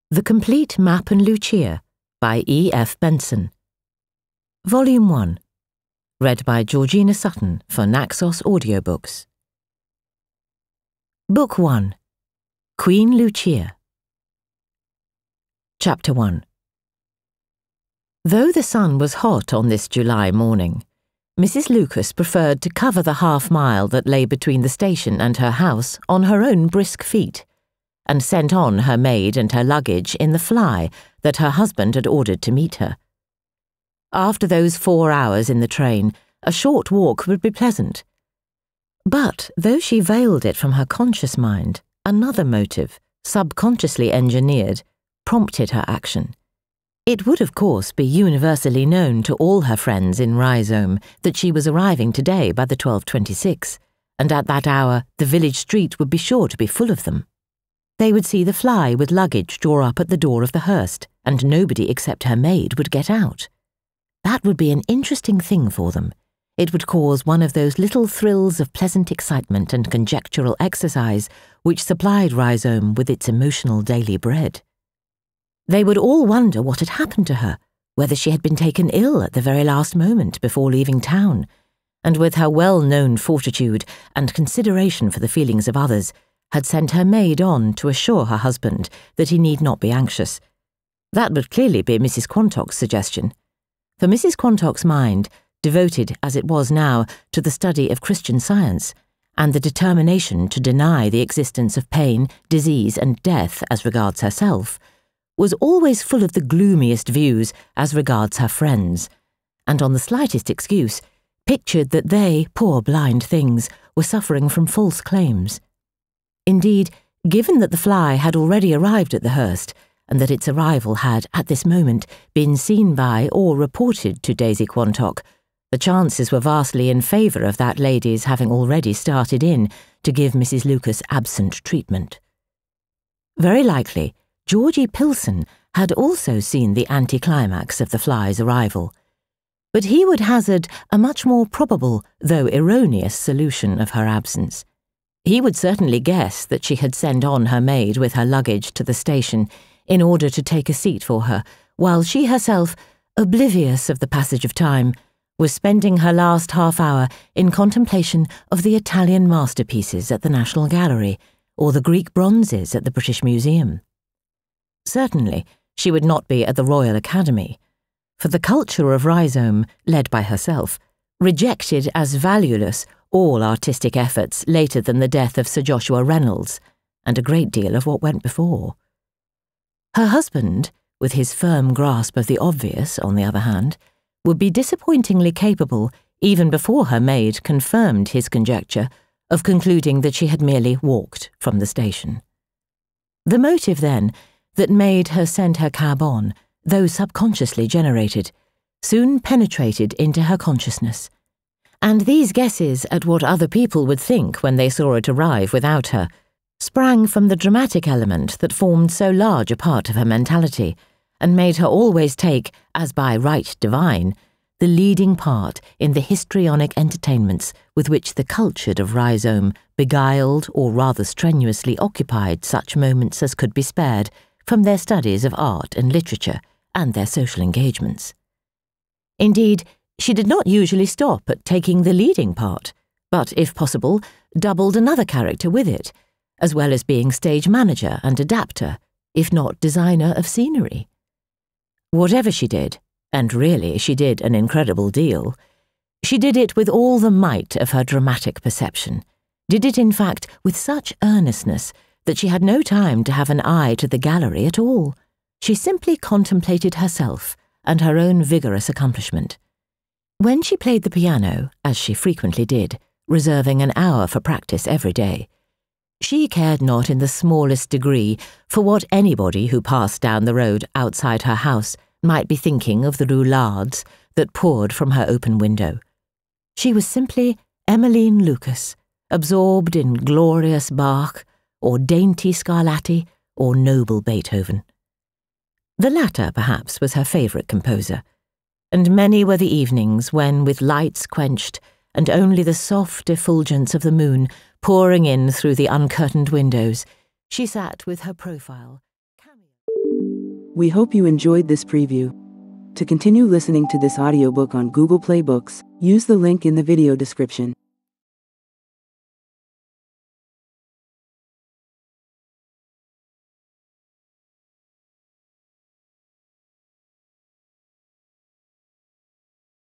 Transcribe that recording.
The Complete Mapp and Lucia by E.F. Benson. Volume 1. Read by Georgina Sutton for Naxos Audiobooks. Book 1. Queen Lucia. Chapter 1. Though the sun was hot on this July morning, Mrs. Lucas preferred to cover the half-mile that lay between the station and her house on her own brisk feet, and sent on her maid and her luggage in the fly that her husband had ordered to meet her. After those 4 hours in the train, a short walk would be pleasant. But though she veiled it from her conscious mind, another motive, subconsciously engineered, prompted her action. It would, of course, be universally known to all her friends in Riseholme that she was arriving today by the 12:26, and at that hour the village street would be sure to be full of them. They would see the fly with luggage draw up at the door of the hearse, and nobody except her maid would get out. That would be an interesting thing for them. It would cause one of those little thrills of pleasant excitement and conjectural exercise which supplied Riseholme with its emotional daily bread. They would all wonder what had happened to her, whether she had been taken ill at the very last moment before leaving town, and with her well-known fortitude and consideration for the feelings of others, had sent her maid on to assure her husband that he need not be anxious. That would clearly be Mrs. Quantock's suggestion, for Mrs. Quantock's mind, devoted as it was now to the study of Christian Science, and the determination to deny the existence of pain, disease, and death as regards herself, was always full of the gloomiest views as regards her friends, and on the slightest excuse, pictured that they, poor blind things, were suffering from false claims. Indeed, given that the fly had already arrived at the hearse, and that its arrival had, at this moment, been seen by or reported to Daisy Quantock, the chances were vastly in favour of that lady's having already started in to give Mrs. Lucas absent treatment. Very likely, Georgie Pilson had also seen the anticlimax of the fly's arrival, but he would hazard a much more probable, though erroneous, solution of her absence. He would certainly guess that she had sent on her maid with her luggage to the station in order to take a seat for her, while she herself, oblivious of the passage of time, was spending her last half-hour in contemplation of the Italian masterpieces at the National Gallery or the Greek bronzes at the British Museum. Certainly, she would not be at the Royal Academy, for the culture of Riseholme, led by herself, rejected as valueless all artistic efforts later than the death of Sir Joshua Reynolds, and a great deal of what went before. Her husband, with his firm grasp of the obvious, on the other hand, would be disappointingly capable, even before her maid confirmed his conjecture, of concluding that she had merely walked from the station. The motive, then, that made her send her cab on, though subconsciously generated, soon penetrated into her consciousness, and these guesses at what other people would think when they saw it arrive without her sprang from the dramatic element that formed so large a part of her mentality, and made her always take, as by right divine, the leading part in the histrionic entertainments with which the cultured of Riseholme beguiled or rather strenuously occupied such moments as could be spared from their studies of art and literature and their social engagements. Indeed, she did not usually stop at taking the leading part, but, if possible, doubled another character with it, as well as being stage manager and adapter, if not designer of scenery. Whatever she did, and really she did an incredible deal, she did it with all the might of her dramatic perception, did it in fact with such earnestness that she had no time to have an eye to the gallery at all. She simply contemplated herself and her own vigorous accomplishment. When she played the piano, as she frequently did, reserving an hour for practice every day, she cared not in the smallest degree for what anybody who passed down the road outside her house might be thinking of the roulades that poured from her open window. She was simply Emmeline Lucas, absorbed in glorious Bach, or dainty Scarlatti, or noble Beethoven. The latter, perhaps, was her favourite composer, and many were the evenings when, with lights quenched, and only the soft effulgence of the moon pouring in through the uncurtained windows, she sat with her profile. We hope you enjoyed this preview. To continue listening to this audiobook on Google Play Books, use the link in the video description.